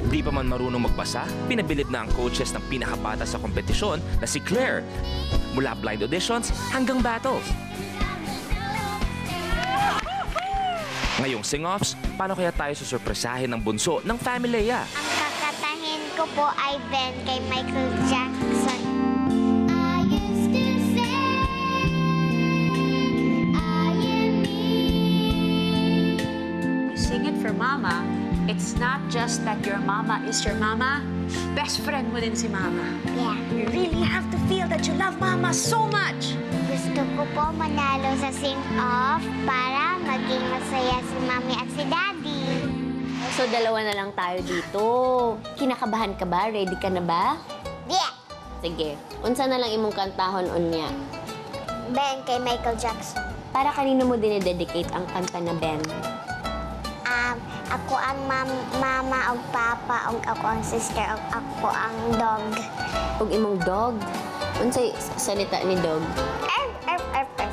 Di pa man marunong magbasa, pinabilib na ang coaches ng pinakabata sa kompetisyon na si Claire. Mula blind auditions hanggang battles. Ngayong sing-offs, paano kaya tayo susurpresahin ng bunso ng Familia? Ang kakatahin ko po ay Ben kay Michael Jackson. Sing it for Mama. It's not just that your mama is your mama. Best friend mo din si Mama. Yeah. You really have to feel that you love Mama so much. Gusto ko po manalo sa sing-off para maging masaya si Mami at si Daddy. So, dalawa na lang tayo dito. Kinakabahan ka ba? Ready ka na ba? Yeah! Sige. Unsa na lang imong kantahon unya? Ben kay Michael Jackson. Para kanino mo dinededicate ang kanta na Ben? Ako ang mama o papa, o ako ang sister, o ako ang dog. Ug imong dog? Unsay salita ni dog? Erf, erf, erf, erf.